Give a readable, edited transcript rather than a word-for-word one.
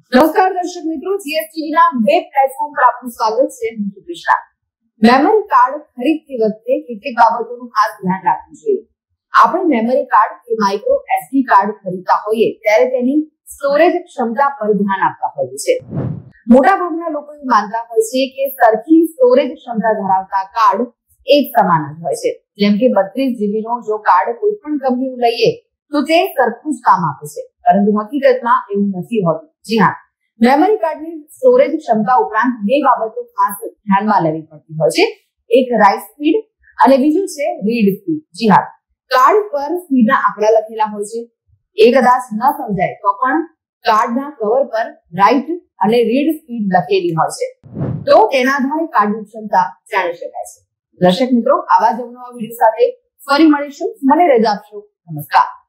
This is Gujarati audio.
નમસ્કાર દર્શક મિત્રો, જીએસટીવી ના વેબ પ્લેટફોર્મ પર આપનું સ્વાગત છે. હું છું કૃષ્ણા. મેમરી કાર્ડ ખરીદતી વખતે કેટલીક બાબતોનું ખાસ ધ્યાન રાખવું જોઈએ. આપણે મેમરી કાર્ડ કે માઇક્રો એસડી કાર્ડ ખરીદતા હોઈએ ત્યારે તેની સ્ટોરેજ ક્ષમતા પર ધ્યાન આપતા હોઈએ છે. મોટાભાગના લોકો એવું માનતા હોય છે કે સરખી સ્ટોરેજ ક્ષમતા ધરાવતા કાર્ડ એક સમાન જ હોય છે. જેમ કે 32 GB નો જો કાર્ડ કોઈ પણ કંપનીનું લઈએ તો તે સરખું જ કામ આપે છે, પરંતુ હકીકતમાં એવું નથી હોતું. જી હા, મેમરી કાર્ડની સ્ટોરેજ ક્ષમતા ઉપરાંત બે બાબતો ખાસ ધ્યાનમાં લેવી પડતી હોય છે. એક રાઇટ સ્પીડ અને બીજું છે રીડ સ્પીડ. જી હા, કાર્ડ પર સ્પીડના આંકડા લખેલા હોય છે. એ કદાચ ન સમજાય તો પણ કાર્ડના કવર પર રાઇટ અને રીડ સ્પીડ લખેલી હોય છે, તો તેના આધારે કાર્ડની ક્ષમતા જાણી શકાય છે. દર્શક મિત્રો, આવા જ નવા વિડીયો સાથે ફરી મળીશું. મને રજા આપશો. નમસ્કાર.